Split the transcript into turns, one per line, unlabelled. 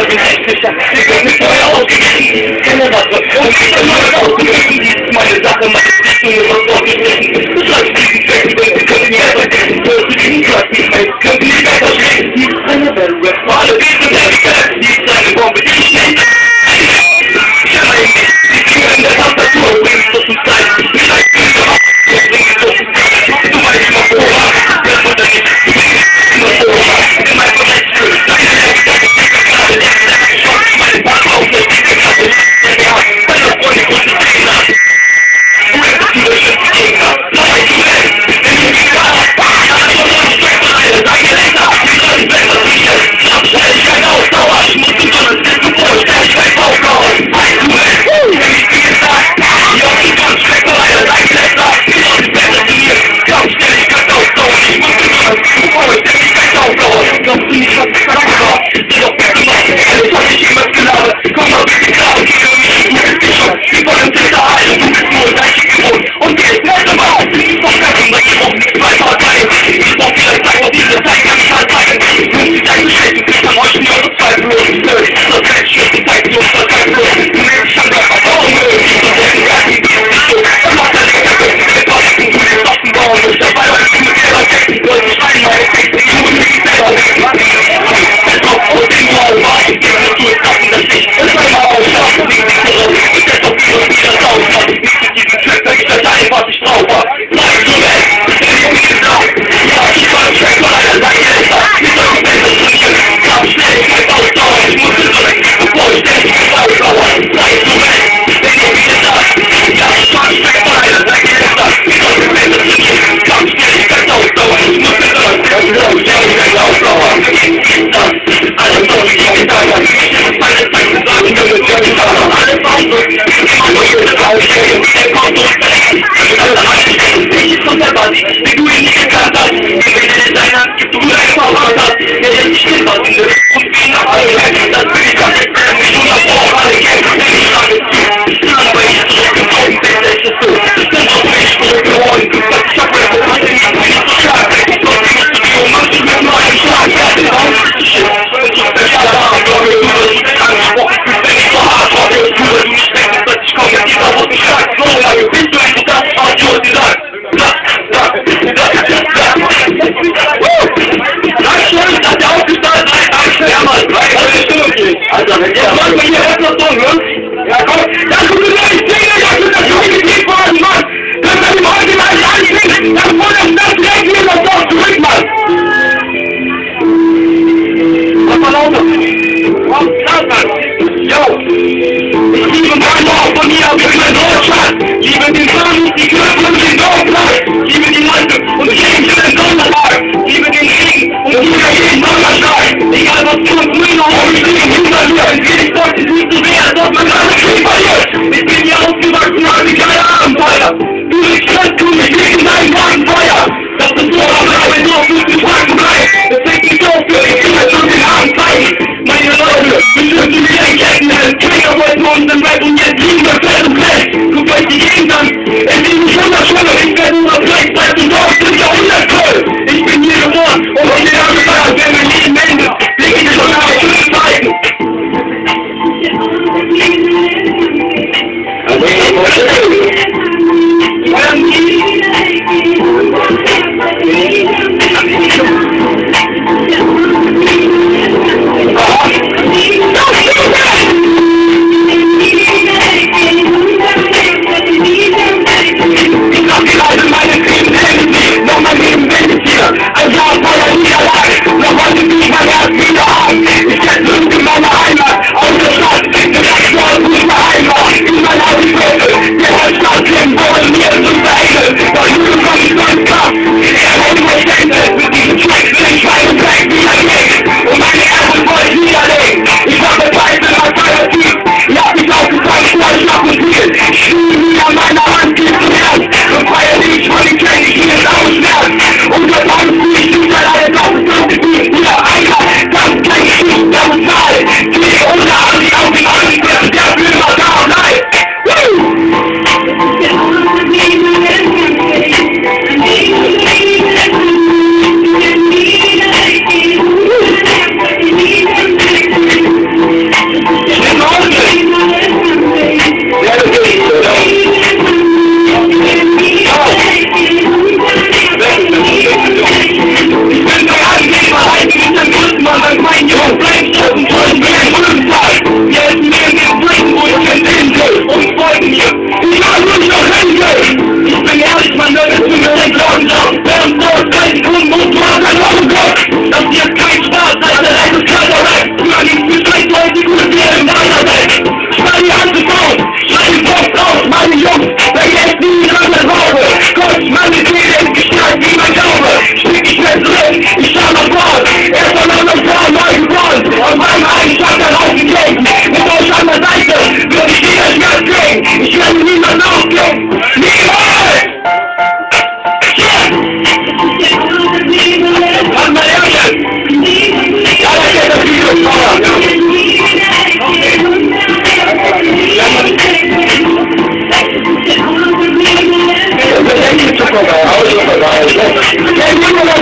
bin echt sicher, wir können nicht neu ausgegessen. Keine Waffe, und ich bin neu ausgegessen. Dies ist meine Sache, meine Richtung ist was ausgegessen. Das heißt, diesen Zweck, denn wir können nicht vergessen. Für diesen Platz, die Welt, können wir nicht weiter schlecht. Dies ist eine Welt, für alle Wesen der Welt. Dies ist eine Bombe, die ich nicht. Ich allein nicht, die Finger in der Tastatur, bringst du zum Zeit. Ich weiß nicht, was bringst du zum Zeit. Du weißt immer vorher, der Mutter nicht, du bringst immer vorher. Der meint von rechts für, deine Letzte, gerade Letzte, schon meine Partner auf der Titel, gerade Letzte, ja, meine Freunde, große Trainer. Du hättest die bestimmten Gegner, dabei du hältst, wenn du nicht da hast, ja, schon noch nicht wegbereite, sag dir Letzte, die sollen besser zu dir. Stell dich keine Ausdauer, ich muss zum Tunnel, bist du vor, stell dich kein Aufbauer. Du hältst, wenn ich dir gesagt, die auf die Wand wegbereite, sag dir Letzte, die sollen besser zu dir. Komm, stell dich kein Ausdauer, ich muss zum Tunnel, bist du vor, stell dich kein Aufbauer. Glaubst du nicht, was ich gesagt habe? Die doch besser machen, alles hab ich jemals gelabert. Komm mal bitte klar, und geh um mich, du bist dich schon, wir wollen Täter heilen, du bist nur dein Schicksal. Und geh, warte mal auf, ich brauch keinen Umweg, zwei Parteien. Ich brauch vielleicht sagen, auf diese Zeit kann ich halt zeigen. Wenn sie dein Geschenk, ich kann euch nicht eure Zweifel los. Das kann ich schlecht, die Zeit, die uns das kein Bloß. Du nimmst schon das Vertrauen, die so selten werden, die so nicht so. Dann macht er nicht mehr, der Passen, du willst Waffen bauen, nicht dabei, weil du mit der Texten, du sollst schreien, meine Texte, die du nicht selber nicht machen. Es kommt aus dem Raum, ich gebe dir zu, es lassen das nicht. Es soll mal aufschlafen, die nicht so raus. Und deshalb wirst du das raus, was ich nicht mit diesem Track, wenn ich das ein, was ich drauf hab. Bleib so weg, ich hab mich gesagt, ja, ich war ein Track, weil er sagt, er ist das, ich soll mich besser trainieren. Komm, schnell, ich muss ausdauern, ich muss zurück, bevor ich ständig mit ausdauern. Bleib so weg, wenn du mich sagst, ja, ich war ein Track, weil er sagt, er ist das, ich soll mich besser trainieren. Komm, schnell, ich muss ausdauern, ich muss zurück, bevor ich ständig mit ausdauern. Das ist alles, was ich dir gesagt habe. Meine Zeit zu sagen, ich will es ja nicht haben. Alles ausdrücken, ich will es ausstellen, der kommt durch. Ich ist von der Basi, wie du ihn nicht gekannt hast. Wenn der Designer gibt, du eine Verwand hast. Der jetzt nicht still was in der und wie nach alle Welt. Das will ich dann nicht mehr, mich nur nach vor alle kämpfen, denn ich sage es zu. Aber ich zurückgekommen bin, das ist so. Dann auch mich zurückgeholt. Ich hab mir das Hand nicht so stark. Ich glaub, ich muss die machst du mir nur einen Schlag. Ja, den Raum ist zu shit. Ich hab der Schade am Glaube, du wirst nicht angesprochen. Wenn ich so hart war, wirst du nicht denken, dass ich komme. Dieser Wort nicht stark. So lange bist du eigentlich das, was du dir sagst. Dankeschön, dass ihr aufgestanden seid. Dankeschön, Hermann. Also, wenn ihr mal hier erst noch so, ne? Ja, komm. Das tut mir leid, ich denke, das ist das Jugendlied worden, Mann. Das ist die heute mal anbringen. Das wurde das direkt mir das Dorf zurück, Mann. Was war lauter? Komm, lauter. Jo. Ich liebe mein Dorf von hier, wir sind Deutschland. Liebe den Sonnen, die Kirchen und den Dorfplatz. Liebe die Leute und gegen den Sonntag. Liebe den Regen und liebe jeden Donnerstag. Egal was kommt, Müller und ich liebe Hinterhören. Ich wollte es nicht so sehr, dass man alles Krieg verliert. Ich bin hier aufgewachsen, habe keine Abenteuer. Du bist Stadtkuh, ich liege in deinem Wagenfeuer. Das ist so, aber ich bin auf guten Fragen bleibt. Es fängt nicht auf, für ich kann schon den Arm zeigen. Meine Leute, bestimmt Sie mich erkennen. Keiner wollte uns im Rap und jetzt liegen wir fest und fest. Guckt euch die Gegend an. Es ist nicht wunderschön, ich werde nur gleich bleibt und dort sind Jahrhundertvoll. Ich bin hier geboren und ich bin angefallen, wenn mein Leben endet. Leg ich schon nach schönen Zeiten. vorbei, Auto vorbei.